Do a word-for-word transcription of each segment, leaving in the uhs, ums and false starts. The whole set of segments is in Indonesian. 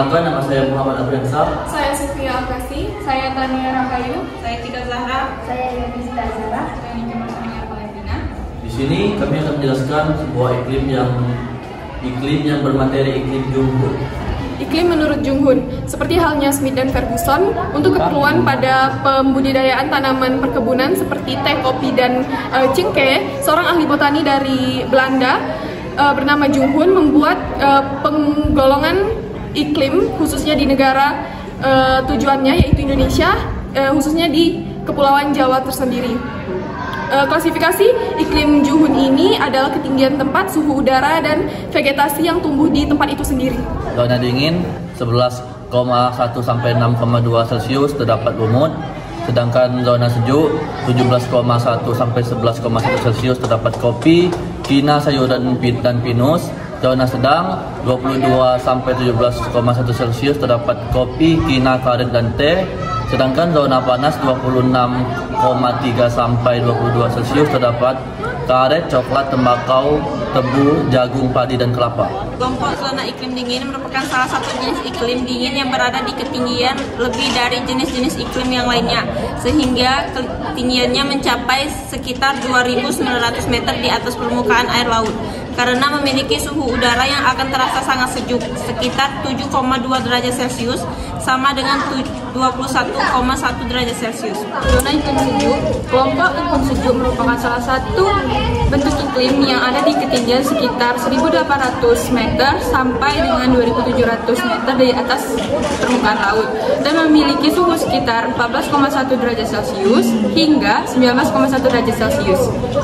Perkenalkan, nama saya Muhammad Abriansah. Saya Sofia Alkasi. Saya Tania Rahayu. Saya Tika Zahra. Saya Yudhista Zahra. Saya Niki Marsania Valentina. Di sini kami akan menjelaskan sebuah iklim yang iklim yang bermateri iklim Junghun. Iklim menurut Junghun, seperti halnya Smith dan Ferguson, untuk keperluan pada pembudidayaan tanaman perkebunan seperti teh, kopi, dan e, cengkeh, seorang ahli botani dari Belanda e, bernama Junghun membuat e, penggolongan iklim khususnya di negara e, tujuannya yaitu Indonesia, e, khususnya di Kepulauan Jawa tersendiri. E, klasifikasi iklim Junghun ini adalah ketinggian tempat, suhu udara, dan vegetasi yang tumbuh di tempat itu sendiri. Zona dingin sebelas koma satu sampai enam koma dua Celcius terdapat lumut, sedangkan zona sejuk tujuh belas koma satu sampai sebelas koma satu Celcius terdapat kopi, kina, sayuran, dan pinus. Zona sedang dua puluh dua sampai tujuh belas koma satu Celcius terdapat kopi, kina, karet, dan teh. Sedangkan zona panas dua puluh enam koma tiga sampai dua puluh dua Celcius terdapat karet, coklat, tembakau, tebu, jagung, padi, dan kelapa. Kelompok zona iklim dingin merupakan salah satu jenis iklim dingin yang berada di ketinggian lebih dari jenis-jenis iklim yang lainnya, sehingga ketinggiannya mencapai sekitar dua ribu sembilan ratus meter di atas permukaan air laut. Karena memiliki suhu udara yang akan terasa sangat sejuk, sekitar tujuh koma dua derajat Celcius, sama dengan dua puluh satu koma satu derajat Celcius. Zona iklim sejuk, kelompok iklim sejuk merupakan salah satu bentuk iklim yang ada di ketinggian sekitar seribu delapan ratus meter sampai dengan dua ribu tujuh ratus meter di atas permukaan laut, dan memiliki suhu sekitar empat belas koma satu derajat Celcius hingga sembilan belas koma satu derajat Celcius.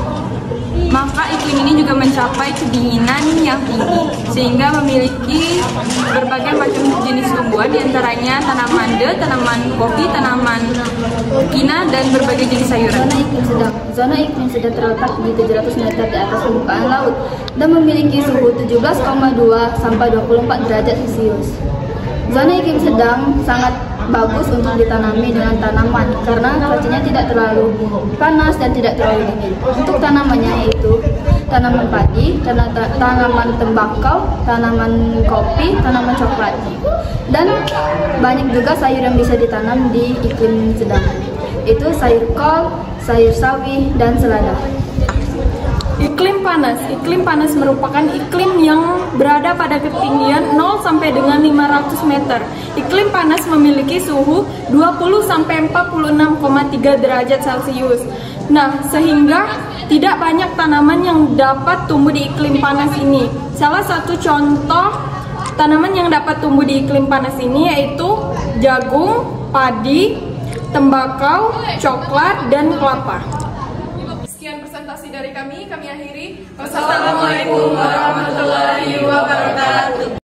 Maka iklim ini juga mencapai kedinginan yang tinggi, sehingga memiliki berbagai macam jenis tumbuhan, diantaranya tanaman de, tanaman kopi, tanaman kina, dan berbagai jenis sayuran. Zona iklim sedang. Zona iklim sedang terletak di tujuh ratus meter di atas permukaan laut dan memiliki suhu tujuh belas koma dua sampai dua puluh empat derajat Celcius. Zona iklim sedang sangat bagus untuk ditanami dengan tanaman karena cuacanya tidak terlalu panas dan tidak terlalu dingin. Untuk tanamannya yaitu tanaman padi, tanaman tembakau, tanaman kopi, tanaman coklat. Dan banyak juga sayur yang bisa ditanam di iklim sedang. Itu sayur kol, sayur sawi, dan selada. Iklim panas. Iklim panas merupakan iklim yang berada pada ketinggian nol sampai dengan lima ratus meter. Iklim panas memiliki suhu dua puluh sampai empat puluh enam koma tiga derajat Celcius. Nah, sehingga tidak banyak tanaman yang dapat tumbuh di iklim panas ini. Salah satu contoh tanaman yang dapat tumbuh di iklim panas ini yaitu jagung, padi, tembakau, coklat, dan kelapa. Sekian presentasi dari kami, kami akhiri. Wassalamualaikum warahmatullahi wabarakatuh.